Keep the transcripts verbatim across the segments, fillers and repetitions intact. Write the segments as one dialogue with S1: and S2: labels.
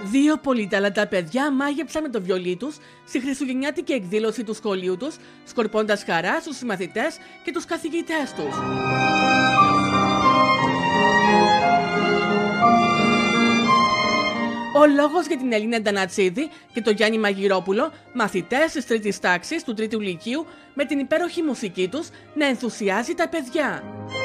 S1: Δύο πολυτάλαντα παιδιά μάγεψαν με το βιολί τους στη χριστουγεννιάτικη εκδήλωση του σχολείου τους, σκορπώντας χαρά στους συμμαθητές και τους καθηγητές τους. Ο λόγος για την Ελίνα Ντανατσίδη και τον Γιάννη Μαγειρόπουλο, μαθητές της τρίτης τάξης του τρίτου λυκείου, με την υπέροχη μουσική τους να ενθουσιάζει τα παιδιά.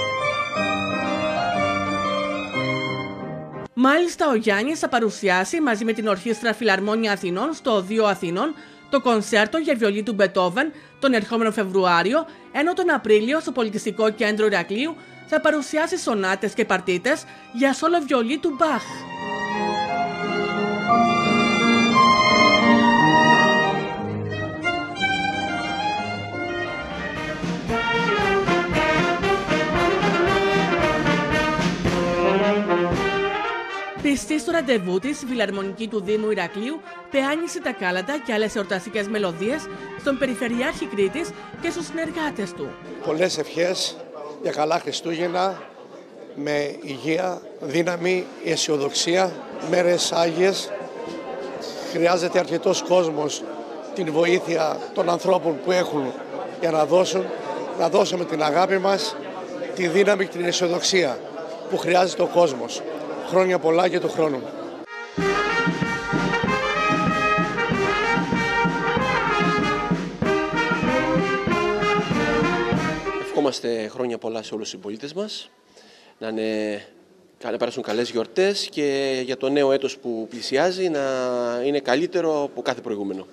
S1: Μάλιστα, ο Γιάννης θα παρουσιάσει μαζί με την Ορχήστρα Φιλαρμόνια Αθηνών στο Οδείο Αθηνών το κονσέρτο για βιολί του Μπετόβεν τον ερχόμενο Φεβρουάριο, ενώ τον Απρίλιο στο Πολιτιστικό Κέντρο Ηρακλείου θα παρουσιάσει σονάτες και παρτίτες για σόλο βιολί του Μπαχ. Πιστή στο ραντεβού της, η Φιλαρμονική του Δήμου Ηρακλείου πεάνισε τα κάλαντα και άλλες εορταστικές μελωδίες στον Περιφερειάρχη Κρήτης και στους συνεργάτες του.
S2: Πολλές ευχές για καλά Χριστούγεννα, με υγεία, δύναμη, αισιοδοξία, μέρες άγιες. Χρειάζεται αρκετός κόσμος την βοήθεια των ανθρώπων που έχουν για να δώσουν, να δώσουμε την αγάπη μας, τη δύναμη και την αισιοδοξία που χρειάζεται ο κόσμος. Χρόνια πολλά για το χρόνο.
S3: Ευχόμαστε χρόνια πολλά σε όλους τους συμπολίτες μας, να, είναι, να περάσουν καλές γιορτές και για το νέο έτος που πλησιάζει να είναι καλύτερο από κάθε προηγούμενο.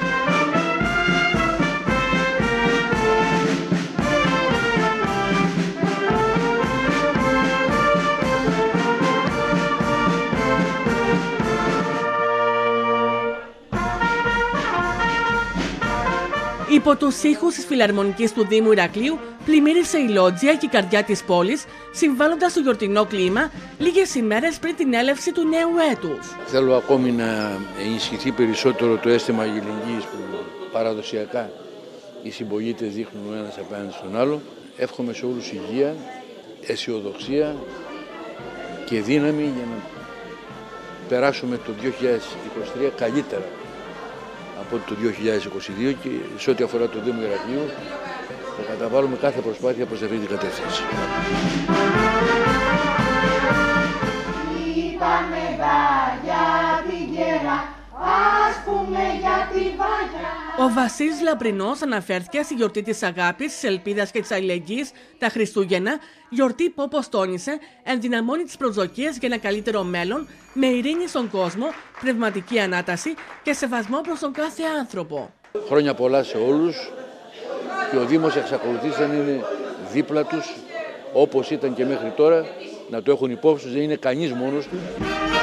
S1: Υπό τους ήχους της Φιλαρμονικής του Δήμου Ηρακλείου πλημμύρισε η Λότζια και η καρδιά της πόλης, συμβάλλοντας στο γιορτινό κλίμα λίγες ημέρες πριν την έλευση του νέου έτους.
S4: Θέλω ακόμη να ενισχυθεί περισσότερο το αίσθημα αλληλεγγύης που παραδοσιακά οι συμπολίτες δείχνουν ο ένας απέναντι στον άλλο. Εύχομαι σε όλους υγεία, αισιοδοξία και δύναμη για να περάσουμε το δύο χιλιάδες είκοσι τρία καλύτερα από το δύο χιλιάδες είκοσι δύο, και σε ό,τι αφορά το Δήμο Ηρακλείου θα καταβάλουμε κάθε προσπάθεια προς αυτή την κατεύθυνση.
S5: Είπαμε δα για την κέρα, ας πούμε για τη βάγια.
S1: Ο Βασίλης Λαμπρινός αναφέρθηκε στη γιορτή της αγάπης, της ελπίδας και της αλληλεγγύης τα Χριστούγεννα, γιορτή που, όπως τόνισε, ενδυναμώνει τις προσδοκίες για ένα καλύτερο μέλλον, με ειρήνη στον κόσμο, πνευματική ανάταση και σεβασμό προς τον κάθε άνθρωπο.
S4: Χρόνια πολλά σε όλους, και ο Δήμος εξακολουθεί να είναι δίπλα τους, όπως ήταν και μέχρι τώρα, να το έχουν υπόψη τους, δεν είναι κανείς μόνος του.